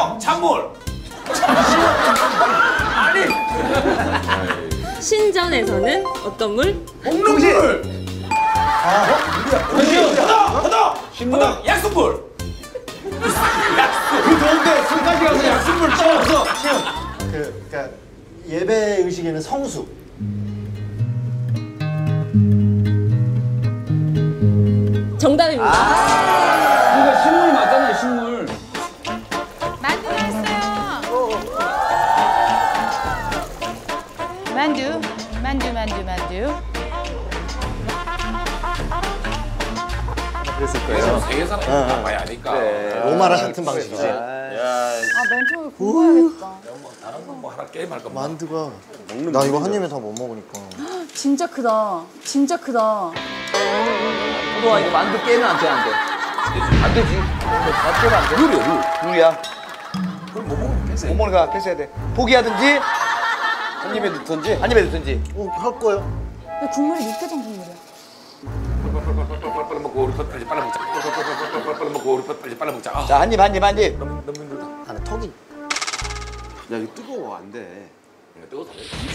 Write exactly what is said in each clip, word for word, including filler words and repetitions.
형 찬물. 아니. 신전에서는 어떤 물? 먹는 물. 아, 하나, 하나, 신물. 하나, 약수물. 약수. 그 좋은데 술까지 가서 약수물 쳐서. 그, 그러니까 예배 의식에는 성수. 정답입니다. 아 그러니까 식물 맞잖아요, 식물. 만두 했어요. 만두, 만두, 만두, 만두. 그랬을 거예요. 세계 사람 다 봐야 하니까. 그래. 로마랑 같은 방식이지. 아, 멘토를 공부해야겠다. 다른 거 뭐 하나 게임 할까? 뭐. 만두가 나 이거 한 입에 다 못 먹으니까. 진짜 크다. 진짜 크다. 너 이거 만두 깨면 안 돼, 안 돼. 안 되지. 만두 깨면 안 돼. 룰이야, 룰. 룰이야. 그럼 못 먹으면 깼어요. 못 먹으니까 깼어야 돼. 포기하든지, 한 입에 넣든지, 한 입에 넣든지. 어, 할 거예요. 근데 국물이 육개장 국물이야. 빨리 먹고 우리 빨리 빨리 먹자. 빨리 먹고 우리 빨리 빨리 먹자. 자, 한 입, 한 입, 한 입. 너무 너무 힘들다. 안에 턱이. 야 이거 뜨거워 안 돼. 뜨거워.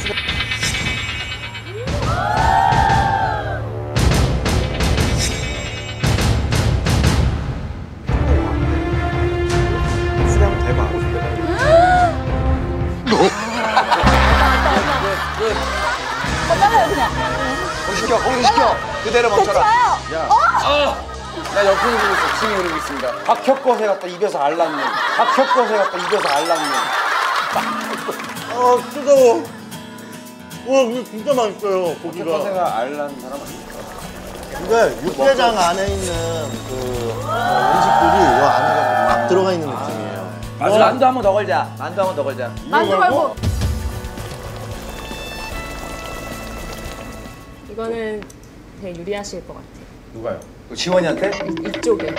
수량 대박. 빨라요 그냥. 공시켜, 공시켜. 그대로 멈춰라. 나 옆에 보고 적심이 흐르고 있습니다. 박혁거세 갖다 입에서 알랑네. 박혁거세 갖다 입에서 알랑네. 아, 뜨거워. 와, 이거 진짜 맛있어요, 고기가. 박혁거세가 알란 사람 아닙니까? 근데 육개장 안에 있는 그 어, 음식들이 이 안에 막 들어가 있는 느낌이에요. 맞아. 만두 한 번 더 걸자. 만두 한 번 더 걸자. 만두 말고. 이거는 되게 유리하실 것 같아요. 누가요? 지원이한테? 이쪽에.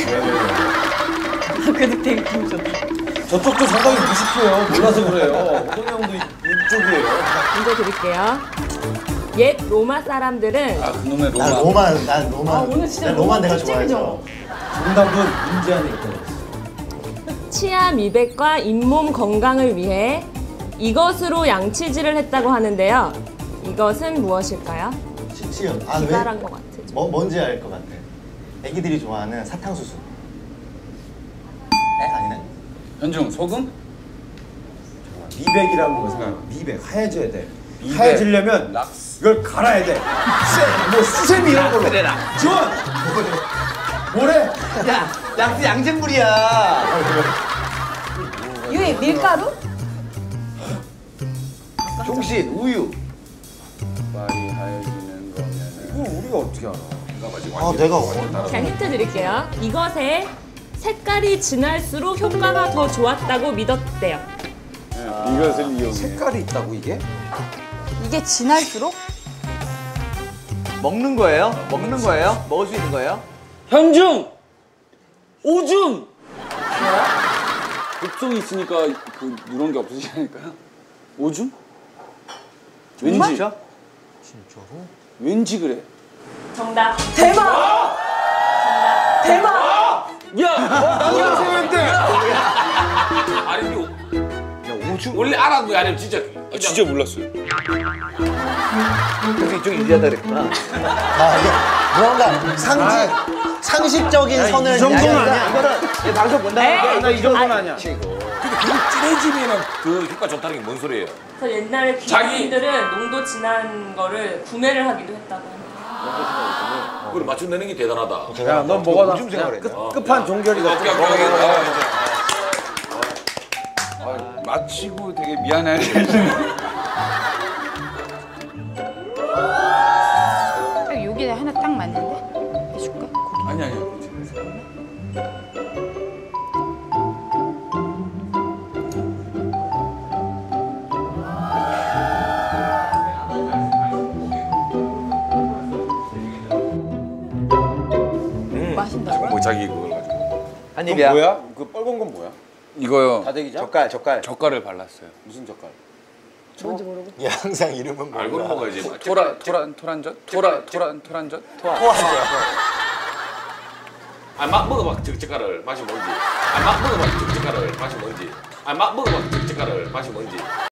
그래도 되게 기분 좋다. 저쪽도 상당히 무식해요. 몰라서 그래요. 호동이 형도 이쪽이에요. 문제 드릴게요. 옛 로마 사람들은 아 그놈의 난 로마. 로마, 난 로마. 아, 오늘 진짜 난 로마 내가 찐이죠? 좋아해서. 정답은 문제안에 있다. 치아 미백과 잇몸 건강을 위해 이것으로 양치질을 했다고 하는데요. 이것은 무엇일까요? 시- 시연. 아, 왜? 기발한 것 같아요. 뭐, 뭔지 알 것 같아. 애기들이 좋아하는 사탕수수. 에? 아니네? 현중 소금? 미백이라는 거 생각해. 미백 하얘져야 돼. 하얘지려면 락스. 이걸 갈아야 돼. 세, 뭐 수세미 이런 걸로. 그래, 지원. 뭐래? 야, 락스 양잿물이야. 유이 밀가루? 종신, 우유. 말이 하얘지는 거면은. 이거 우리가 어떻게 알아? 아, 내가. 자, 힌트 드릴게요. 이것에 색깔이 진할수록 효과가 더 좋았다고 믿었대요. 이것을 이용해. 색깔이 있다고 이게? 이게 진할수록? 먹는 거예요? 먹는 거예요? 먹을 수 있는 거예요? 현중! 오줌! 독성이 있으니까 그 이런 게 없어지지 않을까요? 오줌? 왠지 진짜로? 왠지 그래. 정답. 대박! 정답. 대박! 야! 나도 생각했는데. 아니 이거 야, 오줌? 원래 알았는 거야 아니면 진짜? 아, 진짜 몰랐어요. 그래서 이쪽이 유리하다 그랬구나. 아, 이게 뭔가 상지, 상식적인 선을. 이 정도는 야, 야, 아니야. 이거는 얘 방송 못 나가게. 나 이 정도는 아니야. 근데 그 진해지면은 그 효과 좋다는 게 뭔 소리예요? 저 옛날에 자기- 귀신들은 농도 진한 거를 구매를 하기도 했다고 합니다. 그걸 맞춰내는 게 대단하다. 야, 넌 뭐가 나 오줌 생활해. 끝, 끝판 종결이가. 오케이, 오케이, 오케이. 아, 마치고 되게 미안해. 딱 여기에 하나 딱 맞는데? 해줄까? 아니 아니 괜찮아요. 마신다고? 뭐 자기 그걸 가지고. 한 그건 입이야. 뭐야? 그 빨간 건 뭐야? 이거요. 다대기자? 젓갈, 젓갈. 젓갈을 발랐어요. 무슨 젓갈? 뭔지 모르고. 얘 항상 이름은 몰라. 알고는 먹어야지. 토라 토란 토란젓? 토라 토란 토란젓? 토한죠. 아, 막 먹어봐. 적적가를 맛이 뭔지. 아, 막 먹어봐. 적적가를 맛이 뭔지. 아, 막 먹어봐. 적적가를 맛이 뭔지.